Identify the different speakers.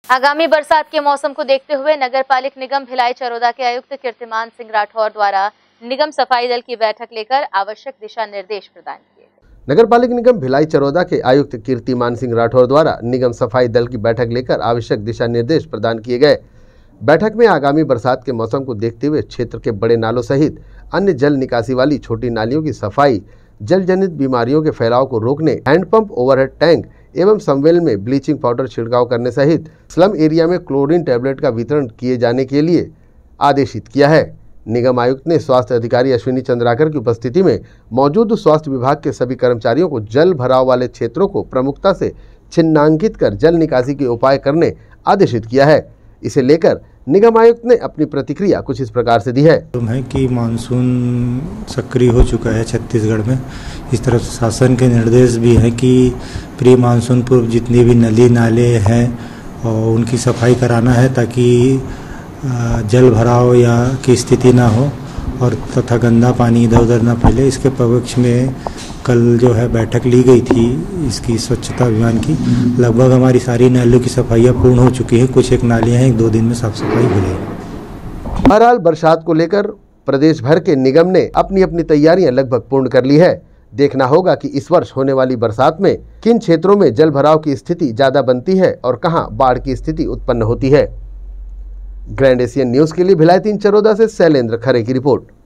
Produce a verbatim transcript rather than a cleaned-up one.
Speaker 1: आगामी बरसात के मौसम को देखते हुए नगर पालिक निगम भिलाई चरोदा के आयुक्त कीर्तिमान सिंह राठौर द्वारा निगम सफाई दल की बैठक लेकर आवश्यक दिशा निर्देश प्रदान किए।
Speaker 2: नगर पालिक निगम भिलाई चरोदा के आयुक्त कीर्तिमान सिंह राठौर द्वारा निगम सफाई दल की बैठक लेकर आवश्यक दिशा निर्देश प्रदान किए गए। बैठक में आगामी बरसात के मौसम को देखते हुए क्षेत्र के बड़े नालों सहित अन्य जल निकासी वाली छोटी नालियों की सफाई, जल जनित बीमारियों के फैलाव को रोकने, हैंडपंप, ओवरहेड टैंक एवं समवेल में ब्लीचिंग पाउडर छिड़काव करने सहित स्लम एरिया में क्लोरीन टैबलेट का वितरण किए जाने के लिए आदेशित किया है। निगम आयुक्त ने स्वास्थ्य अधिकारी अश्विनी चंद्राकर की उपस्थिति में मौजूद स्वास्थ्य विभाग के सभी कर्मचारियों को जल भराव वाले क्षेत्रों को प्रमुखता से चिन्हांकित कर जल निकासी के उपाय करने आदेशित किया है। इसे लेकर निगम आयुक्त ने अपनी प्रतिक्रिया कुछ इस प्रकार से दी है
Speaker 3: है कि मानसून सक्रिय हो चुका है छत्तीसगढ़ में। इस तरफ शासन के निर्देश भी है कि प्री मानसून पूर्व जितनी भी नली नाले हैं और उनकी सफाई कराना है ताकि जल भराव या की स्थिति ना हो और तथा गंदा पानी इधर उधर ना फैले। इसके पक्ष में कल जो है बैठक ली गई थी इसकी स्वच्छता अभियान की। लगभग हमारी सारी नालियों की सफाइयाँ पूर्ण हो चुकी हैं। कुछ एक नालियाँ हैं, एक दो दिन में साफ सफाई हो जाएगी।
Speaker 2: बहरहाल बरसात को लेकर प्रदेश भर के निगम ने अपनी अपनी तैयारियां लगभग पूर्ण कर ली है। देखना होगा कि इस वर्ष होने वाली बरसात में किन क्षेत्रों में जल भराव की स्थिति ज्यादा बनती है और कहां बाढ़ की स्थिति उत्पन्न होती है। ग्रैंड एशियन न्यूज के लिए भिलाई तीन चरोदा से शैलेंद्र खरे की रिपोर्ट।